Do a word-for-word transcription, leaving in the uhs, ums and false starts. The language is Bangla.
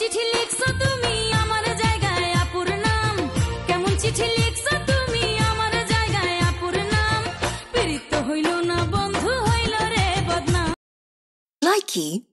চিঠি লিখছো তুমি আমার জায়গায় আপুর নাম, কেমন চিঠি লিখছো তুমি আমার জায়গায় আপুর নাম, পীড়িত হইল না বন্ধু হইল রে বদনাম। Likey